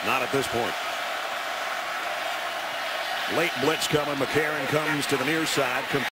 Not at this point. Late blitz coming. McCarron comes to the near side.